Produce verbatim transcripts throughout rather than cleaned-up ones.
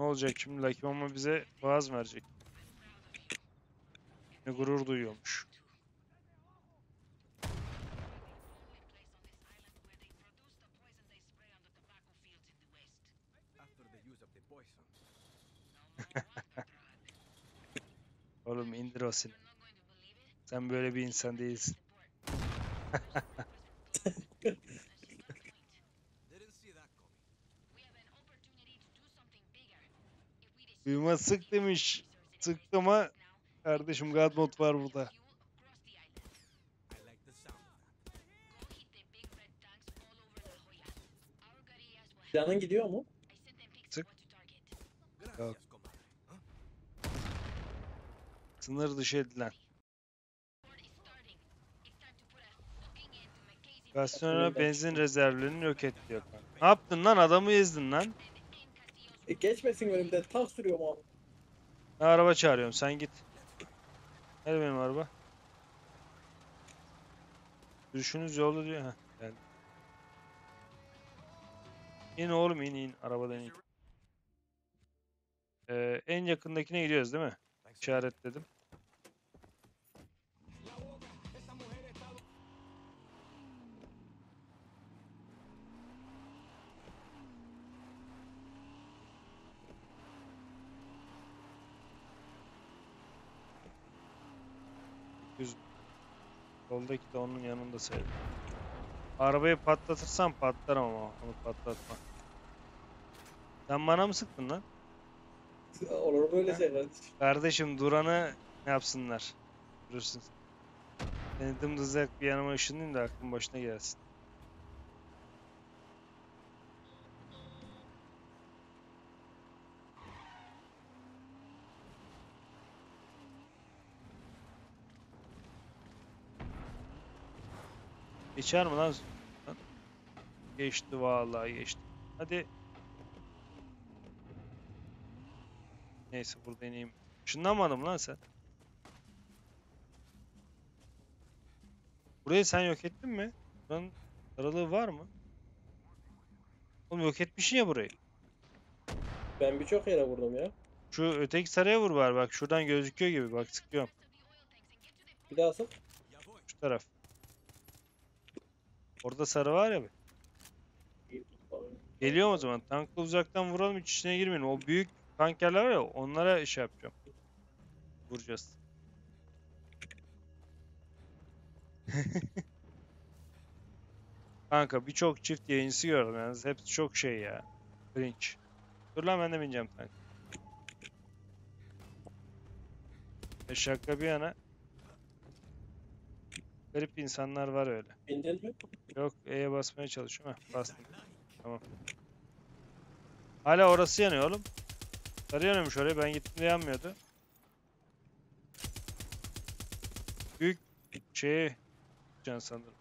Ne olacak şimdi? Lucky Mama bize vaaz mı verecek? Ne gurur duyuyormuş. Oğlum indir o silahı. Sen böyle bir insan değilsin. Duyma sık demiş. Sıktı ama kardeşim God Mode var burada. Canın gidiyor mu? Sık. Yok. Sınır dışı edilen. Gasyonel benzin rezervlerini yok et diyor. Ne yaptın lan? Adamı ezdin lan. E, geçmesin önümden. Tank sürüyorum abi. Ben araba çağırıyorum. Sen git. Nerede benim araba? Sürüşünüz yolda diyor. Heh, geldi. İn oğlum in in. Arabadan in. Ee, en yakındakine gidiyoruz değil mi? İşaretledim. Düz. Soldaki de onun yanında sayılır. Arabayı patlatırsam patlarım ama onu patlatma. Sen bana mı sıktın lan? Olur böyle Ha? şey kardeşim. Kardeşim duranı ne yapsınlar? Görürsün. Seni dımdız bir yanıma ışınlayayım da aklın başına gelsin. Geçer mi lan? Geçti vallahi geçti. Hadi. Neyse burada ineyim. Işınlanmadın lan sen? Burayı sen yok ettin mi? Buranın aralığı var mı? Oğlum yok etmişsin ya burayı. Ben birçok yere vurdum ya. Şu öteki saraya vur bari bak şuradan gözüküyor gibi bak sıkıyorum. Bir daha sık. Şu taraf. Orada sarı var ya. Geliyor mu o zaman? Tankla uzaktan vuralım hiç içine girmeyelim. O büyük tankerler var ya onlara iş yapacağım. Vuracağız. Kanka birçok çift yayıncısı gördüm yalnız. Hepsi çok şey ya. Cringe. Dur lan ben de bineceğim tank. E şaka bir yana. Garip insanlar var öyle. Bindin mi? Yok E'ye basmaya çalışıyorum. Heh, bastım. Tamam. Hala orası yanıyor oğlum. Sarı yanıyormuş oraya. Ben gittiğimde yanmıyordu. Büyük şey can sanırım.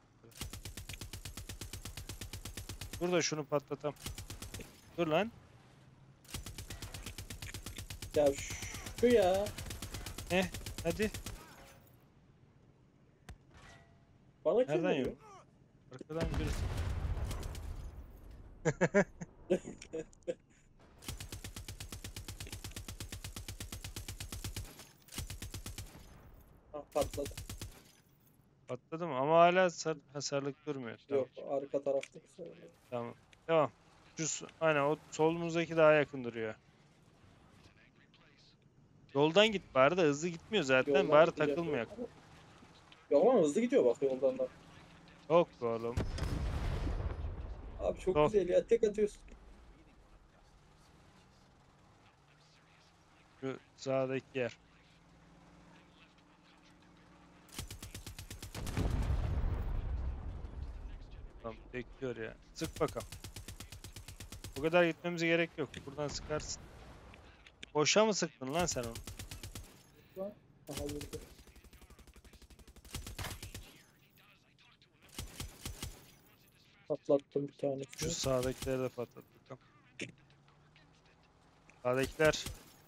Dur da şunu patlatam. Dur lan. Ya şu ya. Eh hadi. Bana kim Nereden vuruyor? yiyor? Arkadan birisi. Ha, patladı. Patladı mı? Ama hala sar hasarlık durmuyor. Tamam. Yok arka taraftaki söylüyor. Tamam. Devam. Şu s- aynen o solumuzdaki daha yakın duruyor. Yoldan git bari de hızlı gitmiyor zaten. Yoldan Bari gidecek takılmayak. yok. Yok ama hızlı gidiyor bak yoldan da. Yok be oğlum. Abi çok Yok. güzel ya tek atıyorsun. Şu sağdaki yer. Tamam bekliyor ya. Sık bakalım. Bu kadar gitmemize gerek yok. Buradan sıkarsın. Boşa mı sıktın lan sen onu? Aha vurdu. Patlattım bir Şu tanesini. sağdakileri de patlat bakalım. Sağdakiler.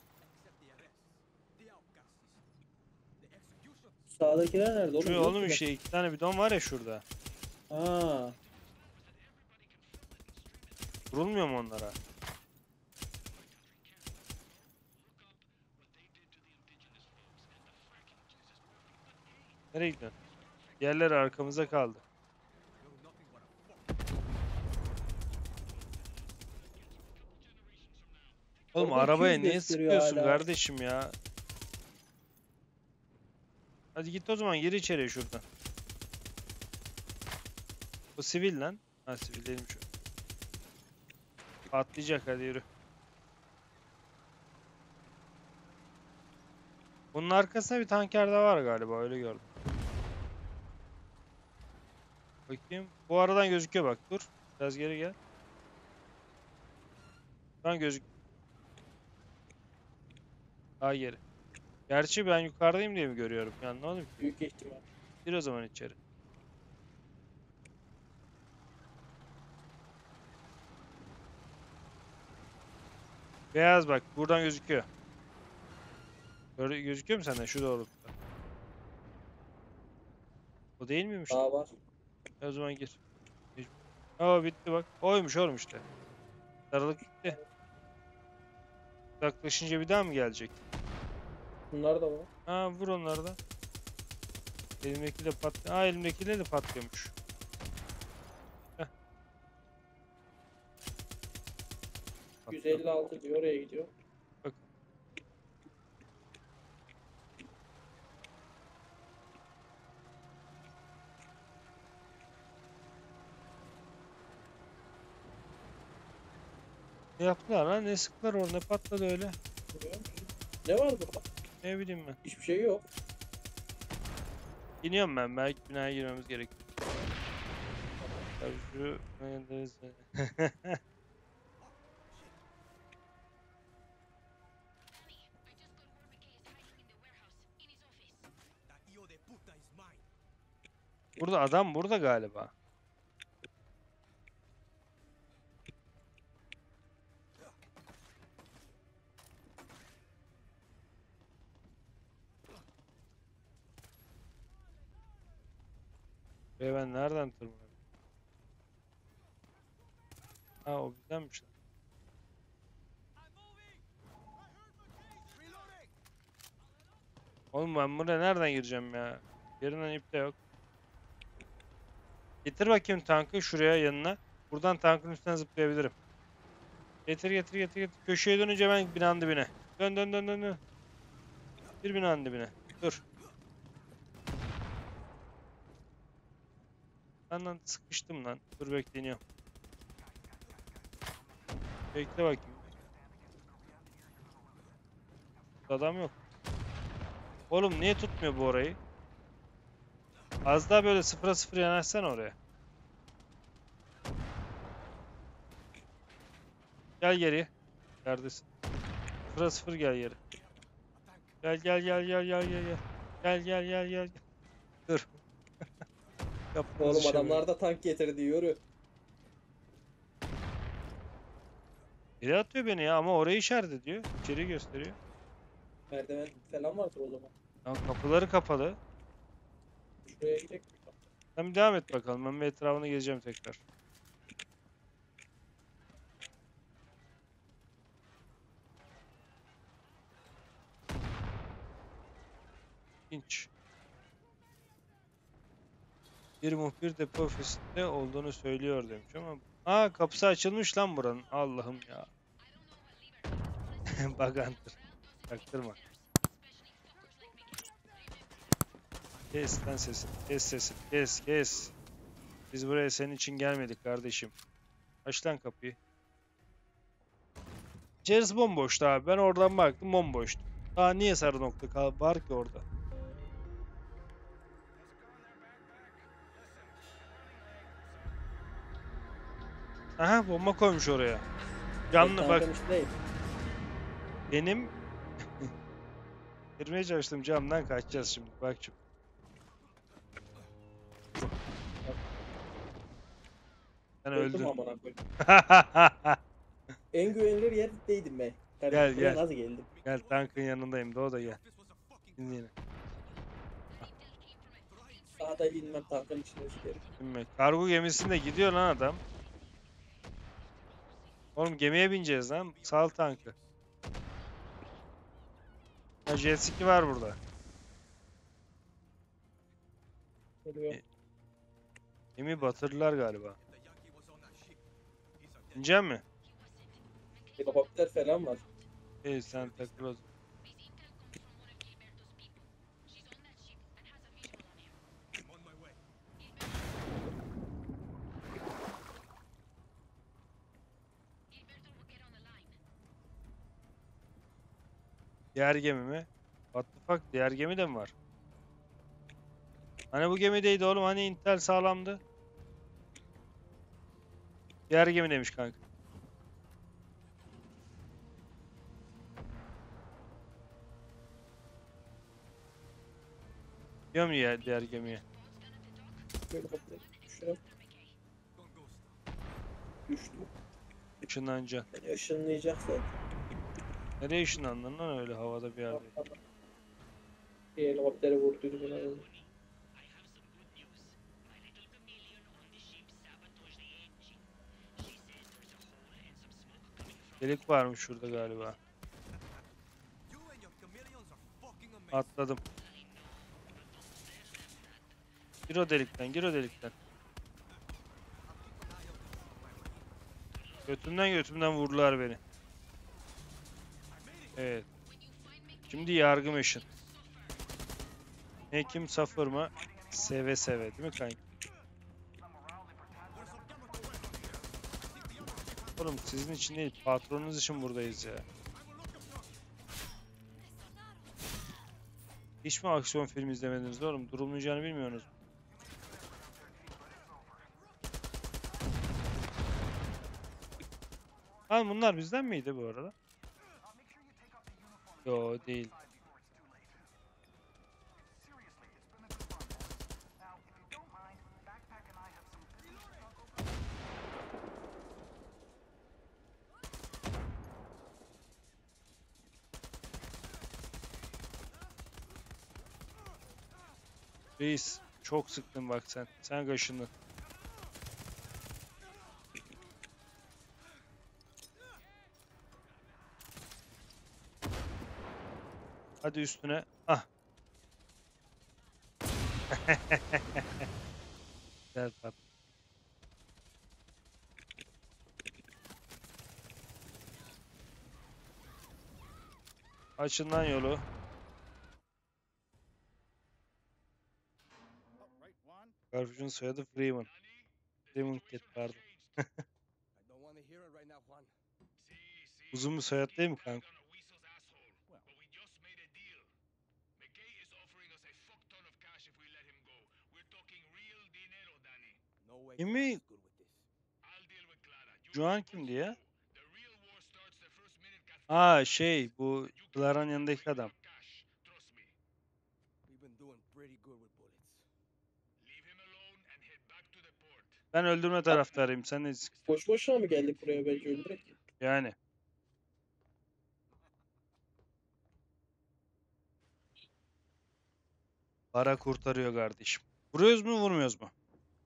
Sağdakiler nerede oğlum? Şu Yok oğlum mu? işte iki tane bidon var ya şurada. Aa, Vurulmuyor mu onlara? Nereye gidiyorsun? Diğerleri arkamıza kaldı. Oğlum Orada arabaya iki yüz niye gösteriyor sıkıyorsun hala. kardeşim ya? Hadi git o zaman, gir içeriye şuradan. Bu sivil lan. Ha, sivil değilmiş o. Patlayacak, hadi yürü. Bunun arkasında bir tanker de var galiba, öyle gördüm. Bakayım. Bu aradan gözüküyor bak, dur. Biraz geri gel. Şu an gözük. Daha geri. Gerçi ben yukarıdayım diye mi görüyorum? Yani ne oğlum ki? Büyük ihtimal. Gir o zaman içeri. Beyaz bak, buradan gözüküyor. Böyle gözüküyor mu senden şu doğrultuda? O değil miymiş? Daha var. O zaman gir. Aa, bitti bak. Oymuş oğlum işte. Sarılık bitti. Uzaklaşınca bir daha mı gelecek? Bunlar da var. Ha, vur onları da. Elimdeki de pat. Aa, elimdekiyle de patlıyormuş. Heh. yüz elli altı diyor, oraya gidiyor. Bak. Ne yaptılar lan? Ne sıktılar orada? Ne patladı öyle? Biliyor musun? Ne var burada? Ne bileyim ben. Hiçbir şey yok. İniyorum ben. Belki binaya girmemiz gerekiyor. Tabii şu... Burada adam burada galiba. Ve ben nereden tırmanıyorum? Ha, o bizdenmiş lan. Oğlum ben buraya nereden gireceğim ya? Yerinden ip de yok. Getir bakayım tankı şuraya yanına. Buradan tankın üstüne zıplayabilirim. Getir getir getir getir. Köşeye dönünce ben binanın dibine. Dön dön dön dön dön. Bir binanın dibine. Dur. Lan lan sıkıştım lan. Dur bekleniyorum. Bekle bakayım. Adam yok. Oğlum niye tutmuyor bu orayı? Az daha böyle sıfıra sıfır yanaşsana oraya. Gel geri. Neredesin? Sıfıra sıfır gel geri. Gel gel gel gel gel gel gel. Gel gel gel gel. Dur. Yaptığınız Oğlum işe bak. adamlar da tank getirdi, yürü. Biri atıyor beni ya, ama orayı işaret ediyor. İçeri gösteriyor. Merdiven falan vardır o zaman. Ya kapıları kapalı. Şuraya gidecek mi? Sen bir devam et bakalım. Ben bir etrafını gezeceğim tekrar. İnç. Bir muhbir depo ofisinde olduğunu söylüyor demiş ama... Aa, kapısı açılmış lan buranın. Allah'ım ya. Bagantır. Taktırma. Kes lan sesini. Kes sesini. Kes kes. Biz buraya senin için gelmedik kardeşim. Aç lan kapıyı. İçerisi bomboştu abi. Ben oradan baktım, bomboştu. Daha niye sarı nokta kal- var ki orada? Aha, bomba koymuş oraya. Canlı Ben bak, tankın üstündeyim. benim girmeye çalıştım, camdan kaçacağız şimdi. Bak şimdi. Sen Öldüm öldün. amına koyayım. En güvenilir yerdeydim ben. Gel, Kardeşim, buraya gel. nasıl geldim? Gel, tankın yanındayım. Doğu da gel. Şimdi yine. Sağda inmem, tankın içine sikerim. Şimdi kargo gemisinde gidiyor lan adam. Oğlum gemiye bineceğiz lan. Sal tankı. Ha, jet ski var burada. Geliyor. E- Gemi batırdılar galiba. İnecek mi? Helikopter falan var. İyi sen takıl o zaman. Diğer gemi mi? What the fuck? Diğer gemi de mi var? Hani bu gemideydi oğlum? Hani Intel sağlamdı? Diğer gemi demiş kanka. Diyor mu ya diğer gemiye? Helikopter düşürüm. Düştü. Işınlanca. Beni ışınlayacak zaten. Nereye ışınlandın lan öyle havada bir yerde? Bir helikoptere vurduydu buna. Delik varmış şurada galiba. Atladım. Gir o delikten, gir o delikten. Götümden götümden vurdular beni. Evet. Şimdi yargı mission. Hekim Safır mı? Seve seve değil mi kanka? Oğlum sizin için değil, patronunuz için buradayız ya. Hiç mi aksiyon film izlemediniz oğlum? Durulmayacağını bilmiyorsunuz. Ha bunlar bizden miydi bu arada? Yo değil. Reis çok sıktın bak sen. Sen kaşındın. Hadi üstüne. Ah. Gel pat. Açın lan yolu. Garfuş'un soyadı Freeman. Freeman Cat pardon. Uzun bir soyad değil mi kanka? Kimi? Juan kimdi ya? Aa şey bu Clara'nın yanındaki adam. Ben öldürme taraftarıyım. Sen ne? Boş boşuna mı geldik buraya bence öldürek? Yani. Para kurtarıyor kardeşim. Vuruyoruz mu vurmuyoruz mu?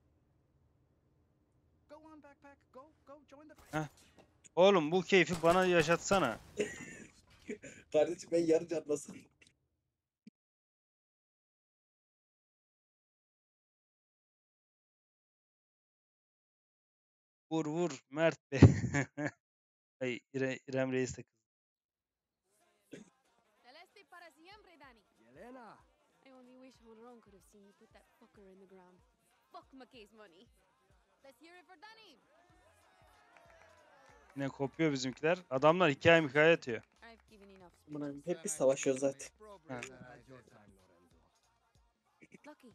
Heh. Oğlum bu keyfi bana yaşatsana. Kardeşim ben yarı canlasın. Vur vur Mert be. Ay İre, İrem Reis de kız. Celeste para siempre, Danny. Yelena! I only wish Honron could have seen you put that fucker in the ground. Fuck McKay's money. Let's hear it for Danny. Yine kopuyor bizimkiler. Adamlar hikaye hikaye atıyor. I've given enough. Buna hep biz savaşıyoruz zaten. Ha. Lucky.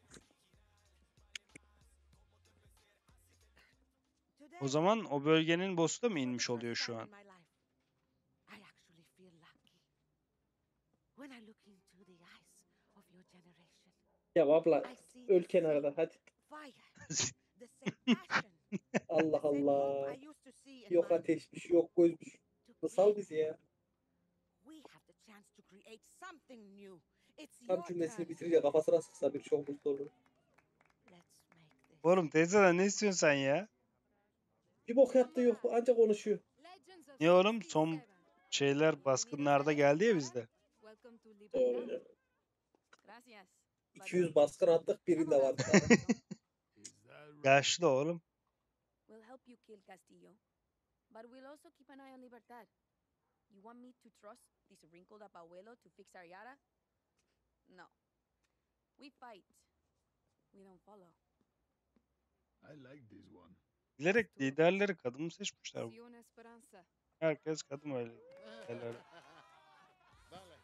O zaman o bölgenin boss'u da mı inmiş oluyor şu an? I actually feel lucky. When I look into the eyes of your generation, Ya abla I see öl kenarda hadi. fire, the same passion, Allah the same Allah. hope I used to see in Yok my ateşmiş, yok gözmüş. to Sal create. bizi ya. We have the chance to create something new. It's Tam your cümlesini turn. bitirince kafasına sıksa bir çok mutlu olur. Let's make this. Oğlum teyzeden ne istiyorsun sen ya? Bir bok yaptığı yok ancak konuşuyor. Legends of Niye oğlum? sixty-seven. Son şeyler baskınlarda geldi ya bizde. Welcome to Doğru Libertad. ya. Gracias. iki yüz baskın attık birinde vardı daha. Yaşlı oğlum. We'll help you kill Castillo, but we'll also keep an eye on Libertad. You want me to trust this wrinkled up abuelo to fix our yara? No. We fight. We don't follow. I like this one. Bilerek liderleri kadın mı seçmişler? bu? Si una esperanza. Herkes kadın öyle. Liderleri. Vale.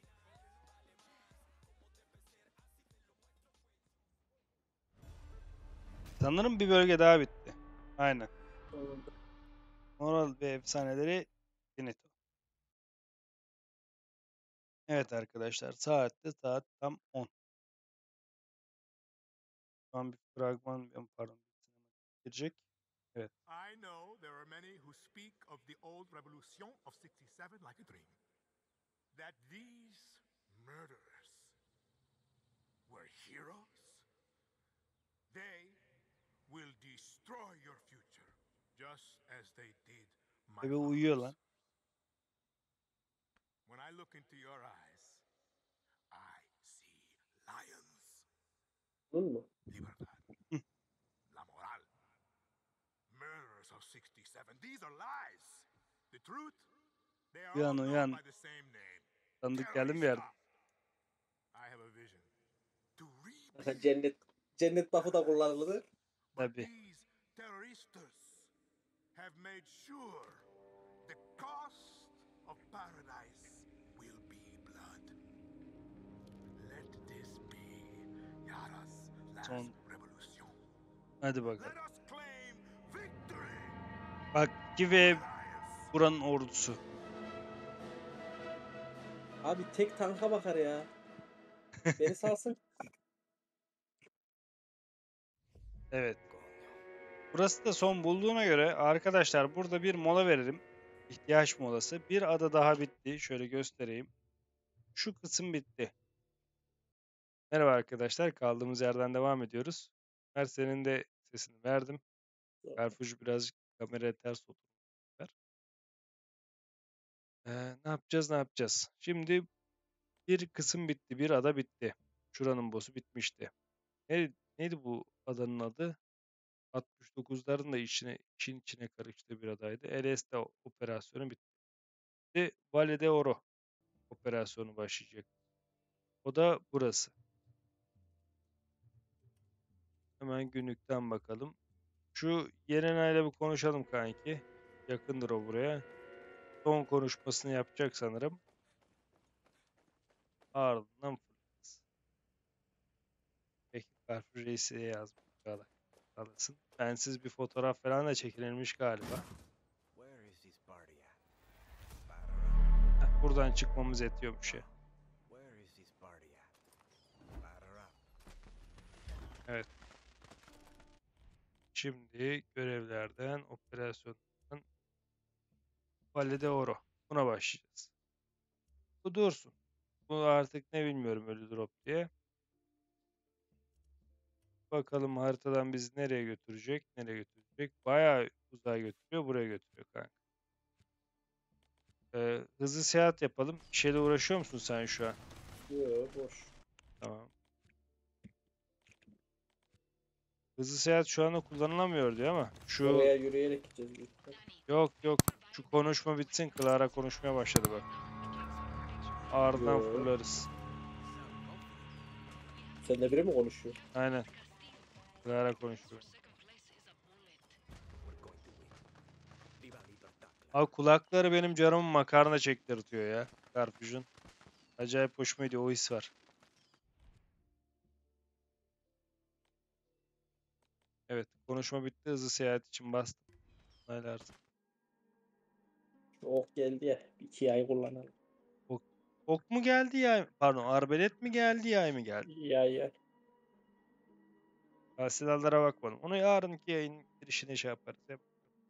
Sanırım bir bölge daha bitti. Aynen. Tamam. Moral ve efsaneleri finito. Evet arkadaşlar, saatte saat tam on. Şu an bir fragman, pardon, bir sinematik girecek. Evet. I know there are many who speak of the old revolution of sixty-seven like a dream. That these murderers were heroes. They will destroy your future, just as they did my Bebe uyuyor lan. father's. When I look into your eyes, I see lions. Bunun mu? Libertad. La moral. Murderers of sixty-seven. These are lies. The truth? They are Uyan, all uyan. known by the same name. Tanıdık geldi mi bir yerden? Terrorista. I have a vision. To Aha, rebuild. cennet cennet buff'ı da kullanıldı. But Tabii. these terroristas have made sure the cost of paradise will be blood. Let this be Yara's last Son. revolution. Hadi bakalım. Let us claim victory. Bak iki ve Alliance. buranın ordusu. Abi tek tanka bakar ya. Beni salsın. Evet. Burası da son bulduğuna göre arkadaşlar burada bir mola verelim. İhtiyaç molası. Bir ada daha bitti. Şöyle göstereyim. Şu kısım bitti. Merhaba arkadaşlar. Kaldığımız yerden devam ediyoruz. Her senin de sesini verdim. Karfuş birazcık kameraya ters oturmuşlar. Ee, ne yapacağız ne yapacağız? Şimdi bir kısım bitti. Bir ada bitti. Şuranın boss'u bitmişti. Ne, neydi bu adanın adı? altmış dokuzların da içine, için içine karıştığı bir adaydı. L S D operasyonu bitti. Valle de Oro operasyonu başlayacak. O da burası. Hemen günlükten bakalım. Şu Yelena ile bir konuşalım kanki. Yakındır o buraya. Son konuşmasını yapacak sanırım. Ardından fırlarız. Peki Karpuz Reis'e yazmış. Kalasın. Bensiz bir fotoğraf falan da çekilmiş galiba. Where is this party at? Batter up. Heh, buradan çıkmamız yetiyormuş ya. Where is this party at? Batter up. Evet. Şimdi görevlerden, operasyondan Valle de Oro. Buna başlayacağız. Bu dursun. Bu artık ne bilmiyorum ölü drop diye. Bakalım haritadan bizi nereye götürecek, nereye götürecek. Bayağı uzağa götürüyor, buraya götürüyor kanka. Ee, hızlı seyahat yapalım. Bir şeyle uğraşıyor musun sen şu an? Yok boş. Tamam. Hızlı seyahat şu anda kullanılamıyor diyor ama şu Oraya yürüyerek gideceğiz. büyük ihtimal. yok yok şu konuşma bitsin. Clara konuşmaya başladı bak. Ardından Yo. fırlarız. Seninle biri mi konuşuyor? Aynen. Clara konuşuyor. We're going to win. Viva Libertad. Abi kulakları benim canımı makarna çektirtiyor ya. Carfusion. Acayip hoşuma gidiyor. O his var. Evet. Konuşma bitti. Hızlı seyahat için bastım. Onaylarsın. Şu ok geldi ya. Bir iki ay kullanalım. Ok mu geldi yay? Pardon. Arbelet mi geldi yay mı geldi? Ya ya. Ben silahlara bakmadım. Onu yarınki yayın girişine şey yaparız. Yap.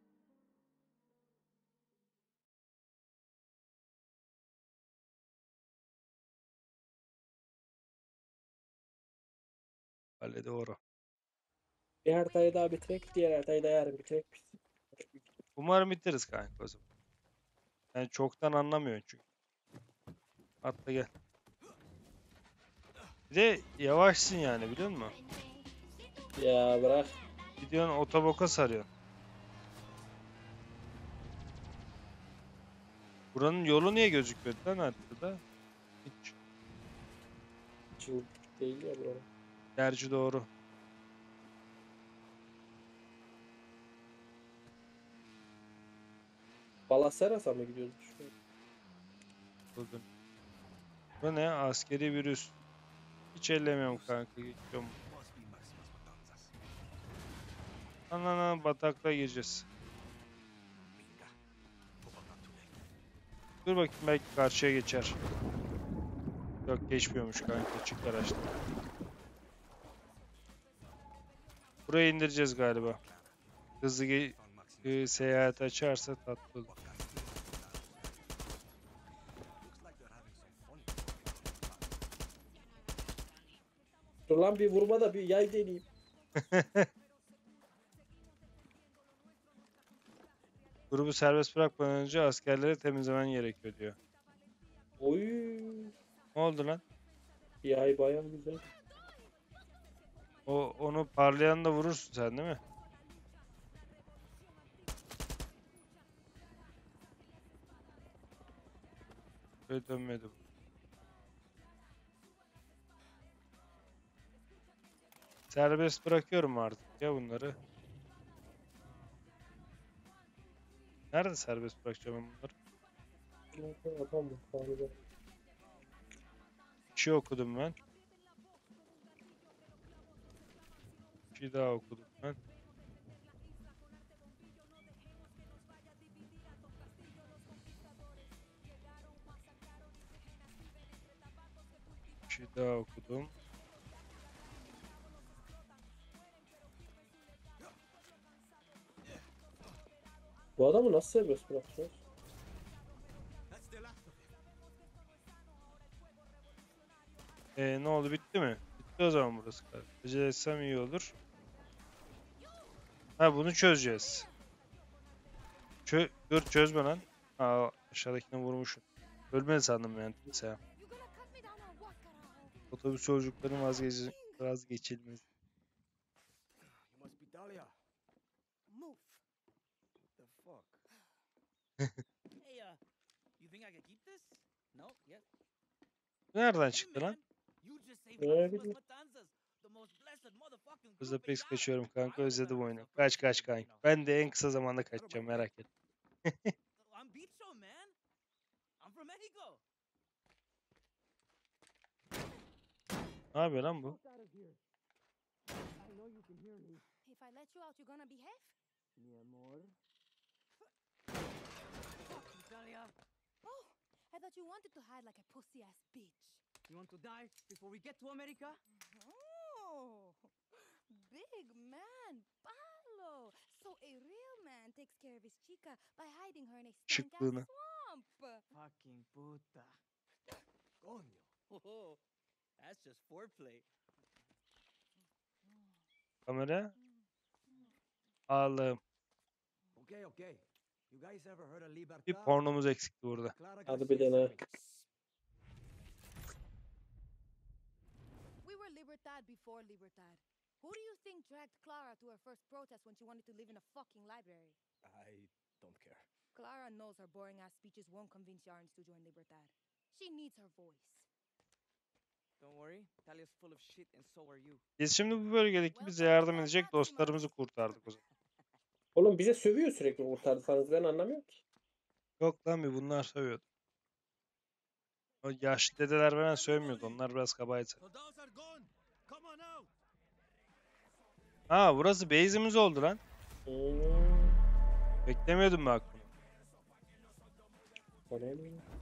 Valle de Oro. Bir haritayı daha bitirek. Diğer haritayı da yarın bitirek. Umarım bitiririz kanka o zaman. Yani çoktan anlamıyorsun çünkü. Atla gel. Bir de yavaşsın yani, biliyor musun? Ya bırak. Gidiyorsun otoboka sarıyorsun. Buranın yolu niye gözükmüyor lan haritada? Hiç. Çıl değil ya bura. Gerçi doğru. Balaseras'a mı gidiyoruz şu an? Buldum. Bu ne? Askeri virüs. Hiç ellemiyorum kanka. Geçiyorum. Must be Maximus Matanzas. Lan lan lan, bataklığa gireceğiz. Binga. Hope I'm not too late. Dur bakayım, belki karşıya geçer. Yok, geçmiyormuş kanka. Çık araçtan. Buraya indireceğiz galiba. Hızlı ge- Found Maximus. e, seyahat açarsa tatlı olur. What guys do? Looks like they're having some fun. Dur lan, bir vurma da bir yay deneyeyim. Grubu serbest bırakmadan önce askerleri temizlemen gerekiyor diyor. Oy. Ne oldu lan? Yay bayağı güzel. O onu parlayan da vurursun sen, değil mi? Böyle dönmedi bu. Serbest bırakıyorum artık ya bunları. Nerede serbest bırakacağım ben bunları? Adam mı? Galiba. Bir şey okudum ben. Bir şey daha okudum ben. Bir şey daha okudum. Bu adamı nasıl serbest bırakacağız? That's the last of him. Ee, ne oldu, bitti mi? Bitti o zaman burası. Acele etsem iyi olur. Ha, bunu çözeceğiz. Çö Dur, çözme lan. Aa, aşağıdakine vurmuşum. Ölmedi sandım yani. Neyse. You gonna cut me down or what, carajo? Otobüs yolculuklarının vazgeç vazgeçilmez. You must be Dahlia. Move. The fuck? Hey, uh, you think I can keep this? No? Yes? Nereden Hey, çıktı lan? man, you just saved Ne Maximus bileyim. Matanzas, the most blessed motherfucking Hızla group in pes Yara. kaçıyorum I kanka, don't özledim know, oyunu. so Kaç kaç you kanka. know. Ben de en kısa zamanda kaçacağım, merak et. I'm Bicho, man. I'm from Mexico. Ne yapıyor lan bu? If I let you out, you're gonna behave? Mi amor. Fuck you, Talia. Oh, I thought you wanted to hide like a pussy ass bitch. You want to die before we get to America? Oh, big man, Pablo. So a real man takes care of his chica by hiding her in a stank ass Şıklığını. swamp. Fucking puta. Coño. Oh, that's just foreplay. Kamera. Ağlım. Okay, okay. You guys ever heard of Bir Libertad? pornomuz eksikti burada. Clara Hadi bir Garcia dene. Sainz. We were Libertad before Libertad. Who do you think dragged Clara to her first protest when she wanted to live in a fucking library? I don't care. Clara knows her boring ass speeches won't convince Yarns to join Libertad. She needs her voice. Don't worry, Talia's full of shit and so are you. Biz şimdi bu bölgedeki bize yardım edecek dostlarımızı kurtardık o zaman. Oğlum bize sövüyor sürekli, kurtarsanız ben anlamıyorum ki. Yok lan, bir bunlar sövüyordu. O yaşlı dedeler falan sövmüyordu. Onlar biraz kabaydı. Soldados are gone. Come on out. Ha, burası base'imiz oldu lan. Hmm. Beklemiyordum bak bunu. O ne mi?